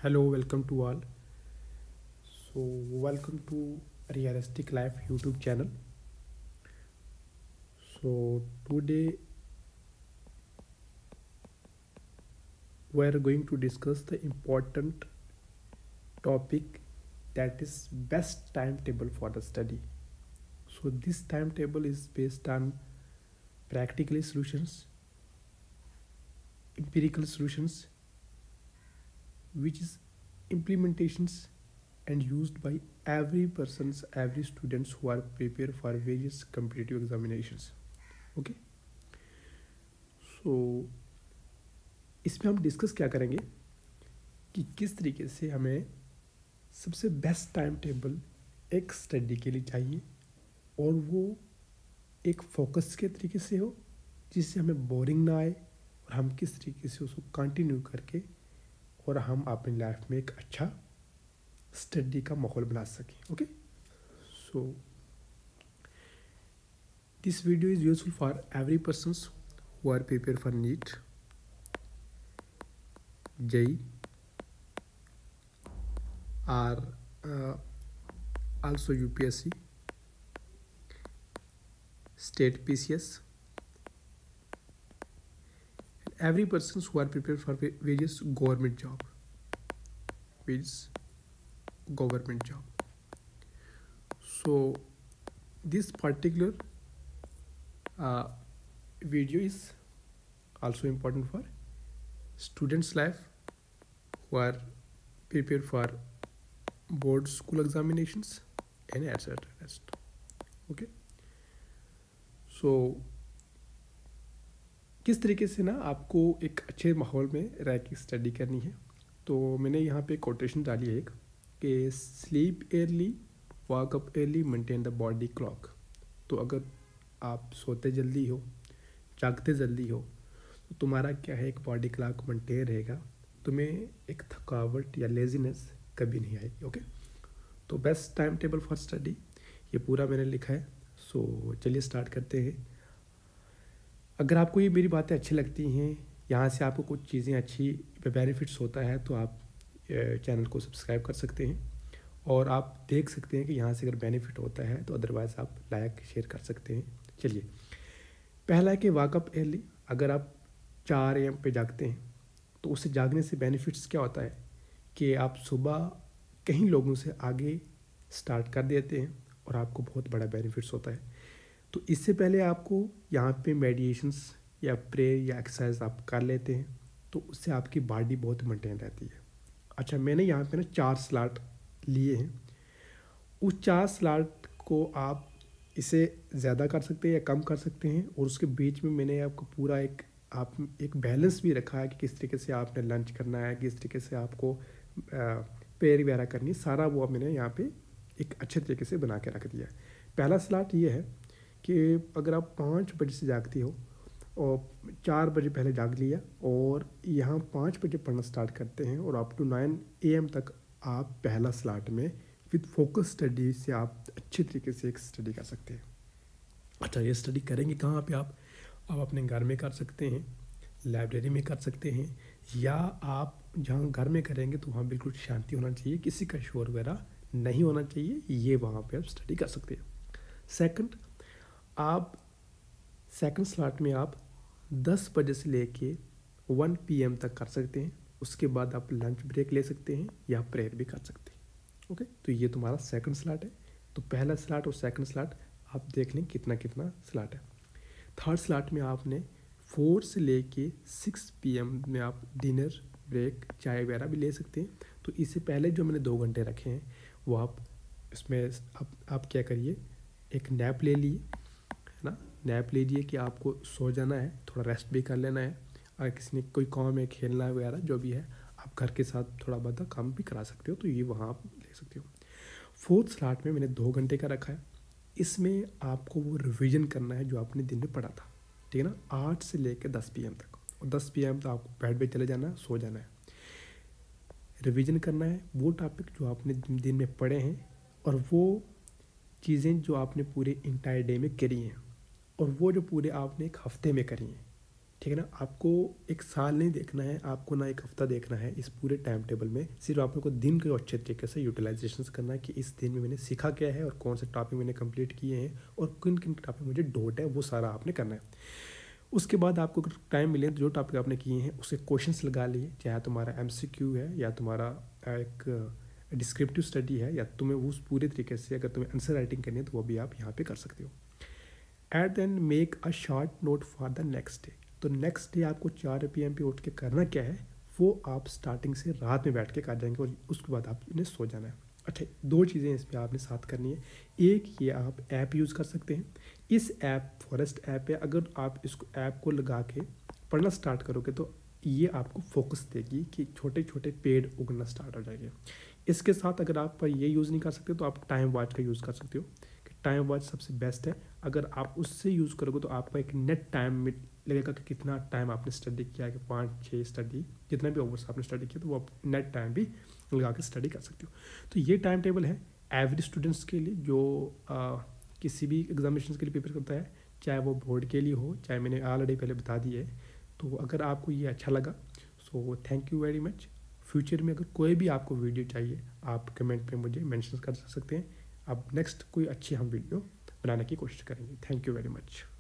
Hello, welcome to all. Welcome to Realistic Life YouTube channel. Today we are going to discuss the important topic, that is best timetable for the study. So this timetable is based on practical solutions, empirical solutions, which is implementations and used by every students who are prepared for various competitive examinations. Okay, so इसमें हम discuss क्या करेंगे कि किस तरीके से हमें सबसे बेस्ट टाइम टेबल एक स्टडी के लिए चाहिए और वो एक फोकस के तरीके से हो जिससे हमें बोरिंग ना आए और हम किस तरीके से उसको कंटिन्यू करके और हम अपनी लाइफ में एक अच्छा स्टडी का माहौल बना सकें. Okay, so this video is useful for every persons who are prepare for NEET, JEE, or also UPSC, state PCS, every persons who are prepared for various government job. So this particular video is also important for students' life who are prepared for board school examinations and etc. Okay, so किस तरीके से ना आपको एक अच्छे माहौल में रह के स्टडी करनी है. तो मैंने यहाँ पे कोटेशन डाली है एक कि sleep early, wake up early, maintain the body clock. तो अगर आप सोते जल्दी हो, जागते जल्दी हो, तो तुम्हारा क्या है, एक बॉडी क्लॉक मेंटेन रहेगा, तुम्हें एक थकावट या लेजीनेस कभी नहीं आएगी. ओके, तो best time table for study ये पूरा मैंने लिखा है. सो चलिए स्टार्ट करते हैं. अगर आपको ये मेरी बातें अच्छी लगती हैं, यहाँ से आपको कुछ चीज़ें अच्छी बेनिफिट्स होता है, तो आप चैनल को सब्सक्राइब कर सकते हैं और आप देख सकते हैं कि यहाँ से अगर बेनिफिट होता है तो अदरवाइज़ आप लाइक शेयर कर सकते हैं. चलिए, पहला है कि वाकअप अर्ली. अगर आप 4 AM पे जागते हैं तो उससे जागने से बेनिफिट्स क्या होता है कि आप सुबह कहीं लोगों से आगे स्टार्ट कर देते हैं और आपको बहुत बड़ा बेनिफिट्स होता है. तो इससे पहले आपको यहाँ पे मेडिटेशंस या प्रेयर या एक्सरसाइज आप कर लेते हैं तो उससे आपकी बॉडी बहुत मेंटेन रहती है. अच्छा, मैंने यहाँ पे ना 4 स्लॉट लिए हैं. उस 4 स्लॉट को आप इसे ज़्यादा कर सकते हैं या कम कर सकते हैं, और उसके बीच में मैंने आपको पूरा एक बैलेंस भी रखा है कि किस तरीके से आपने लंच करना है, किस तरीके से आपको प्रेयर वगैरह करनी है. सारा वो मैंने यहाँ पे एक अच्छे तरीके से बना के रख दिया है. पहला स्लॉट ये है कि अगर आप 5 बजे से जागती हो और 4 बजे पहले जाग लिया और यहाँ 5 बजे पढ़ना स्टार्ट करते हैं और अप टू 9 AM तक आप पहला स्लॉट में विद फोकस स्टडी से आप अच्छे तरीके से एक स्टडी कर सकते हैं. अच्छा, ये स्टडी करेंगे कहाँ पे? आप अपने घर में कर सकते हैं, लाइब्रेरी में कर सकते हैं, या आप जहाँ घर में करेंगे तो वहाँ बिल्कुल शांति होना चाहिए, किसी का शोर वगैरह नहीं होना चाहिए, ये वहाँ पे आप स्टडी कर सकते हैं. सेकंड स्लॉट में आप 10 बजे से लेके 1 PM तक कर सकते हैं. उसके बाद आप लंच ब्रेक ले सकते हैं या प्रेयर भी कर सकते हैं. ओके, तो ये तुम्हारा सेकंड स्लॉट है. तो पहला स्लॉट और सेकंड स्लॉट आप देख लें कितना स्लॉट है. थर्ड स्लॉट में आपने 4 से लेके 6 PM में आप डिनर ब्रेक, चाय वगैरह भी ले सकते हैं. तो इससे पहले जो मैंने 2 घंटे रखे हैं वो आप इसमें आप क्या करिए, एक नैप ले लिए, है ना. नैप ले लिए कि आपको सो जाना है, थोड़ा रेस्ट भी कर लेना है. अगर किसी ने कोई काम है, खेलना वगैरह जो भी है, आप घर के साथ थोड़ा बहुत काम भी करा सकते हो, तो ये वहाँ आप ले सकते हो. फोर्थ स्लॉट में मैंने 2 घंटे का रखा है. इसमें आपको वो रिवीजन करना है जो आपने दिन में पढ़ा था, ठीक है ना, 8 से लेकर 10 PM तक. और 10 PM तो आपको बेड पे चले जाना है, सो जाना है. रिवीजन करना है वो टॉपिक जो आपने दिन में पढ़े हैं और वो चीज़ें जो आपने पूरे इंटायर डे में करी हैं और वो जो पूरे आपने एक हफ्ते में करी हैं, ठीक है ना। आपको एक साल नहीं देखना है, आपको ना एक हफ्ता देखना है इस पूरे टाइम टेबल में। सिर्फ आप लोग को दिन को अच्छे तरीके से यूटिलाइजेशन करना है कि इस दिन में मैंने सीखा क्या है और कौन से टॉपिक मैंने कंप्लीट किए हैं और किन किन टॉपिक मुझे डाउट है, वो सारा आपने करना है। उसके बाद आपको अगर टाइम मिले तो जो टॉपिक आपने किए हैं उसके क्वेश्चंस लगा लिए, चाहे तुम्हारा MCQ है या तुम्हारा एक डिस्क्रिप्टिव स्टडी है, या तुम्हें उस पूरे तरीके से अगर तुम्हें आंसर राइटिंग करनी है तो वो भी आप यहाँ पे कर सकते हो। At then make a short note for the next day. तो नेक्स्ट डे आपको 4 PM पे उठ के करना क्या है, वो आप स्टार्टिंग से रात में बैठ के कर जाएंगे और उसके बाद आपने सो जाना है। अच्छा, 2 चीज़ें इस पर आपने साथ करनी है। एक, ये आप ऐप यूज़ कर सकते हैं। इस ऐप फॉरेस्ट ऐप है, अगर आप इसको ऐप को लगा के पढ़ना स्टार्ट करोगे तो ये आपको फोकस देगी कि छोटे छोटे पेड़ उगना स्टार्ट हो जाएंगे। इसके साथ अगर आप ये यूज़ नहीं कर सकते तो आप टाइम वॉच का यूज़ कर सकते हो। टाइम वॉच सबसे बेस्ट है। अगर आप उससे यूज़ करोगे तो आपका एक नेट टाइम में लगेगा कि कितना टाइम आपने स्टडी किया है, कि 5-6 स्टडी जितना भी ओवर्स आपने स्टडी किया, तो वो आप नेट टाइम भी लगा के स्टडी कर सकते हो। तो ये टाइम टेबल है एवरेज स्टूडेंट्स के लिए जो किसी भी एग्जामिनेशन के लिए प्रिपेयर करता है, चाहे वो बोर्ड के लिए हो, चाहे मैंने ऑलरेडी पहले बता दिया है। तो अगर आपको ये अच्छा लगा so thank you very much. Future में अगर कोई भी आपको वीडियो चाहिए आप कमेंट पे मुझे मेंशन कर सकते हैं। अब नेक्स्ट कोई अच्छी हम वीडियो बनाने की कोशिश करेंगे। Thank you very much.